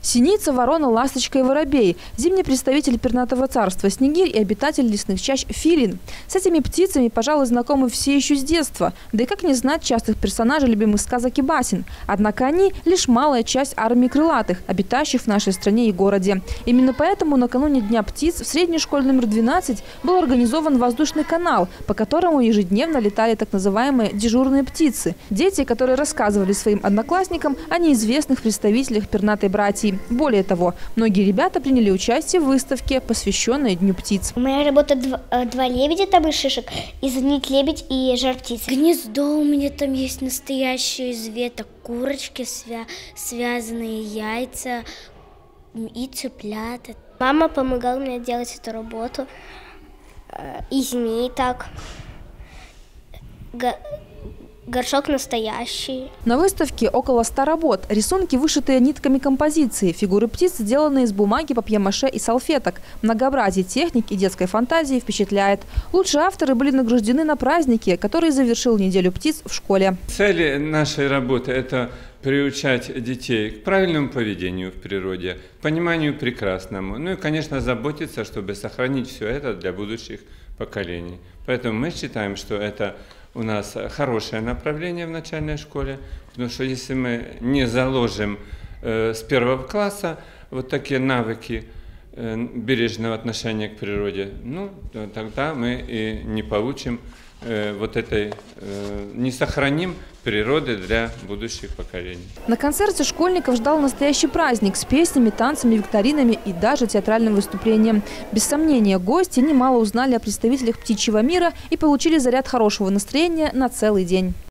Синица, ворона, ласточка и воробей. Зимний представитель пернатого царства снегирь и обитатель лесных чащ филин. С этими птицами, пожалуй, знакомы все еще с детства. Да и как не знать частых персонажей любимых сказок и басен. Однако они лишь малая часть армии крылатых, обитающих в нашей стране и городе. Именно поэтому накануне Дня птиц в средней школе номер 12 был организован воздушный канал, по которому ежедневно летали так называемые дежурные птицы. Дети, которые рассказывали своим одноклассникам о неизвестных представителях пернатой братьи. Более того, многие ребята приняли участие в выставке, посвященной Дню птиц. Моя работа два лебедя там и шишек, и звонит лебедь и жар птицы. Гнездо у меня там есть настоящее из веток, курочки, связанные яйца и цыплята. Мама помогала мне делать эту работу, и змеи так. Горшок настоящий. На выставке около 100 работ. Рисунки, вышитые нитками композиции. Фигуры птиц, сделанные из бумаги, папье-маше и салфеток. Многообразие техник и детской фантазии впечатляет. Лучшие авторы были награждены на празднике, который завершил неделю птиц в школе. Цель нашей работы – это приучать детей к правильному поведению в природе, пониманию прекрасному. Ну и, конечно, заботиться, чтобы сохранить все это для будущих поколений. Поэтому мы считаем, что это у нас хорошее направление в начальной школе, потому что если мы не заложим с 1 класса вот такие навыки бережного отношения к природе, ну, тогда мы и не получим не сохраним природы для будущих поколений. На концерте школьников ждал настоящий праздник с песнями, танцами, викторинами и даже театральным выступлением. Без сомнения, гости немало узнали о представителях птичьего мира и получили заряд хорошего настроения на целый день.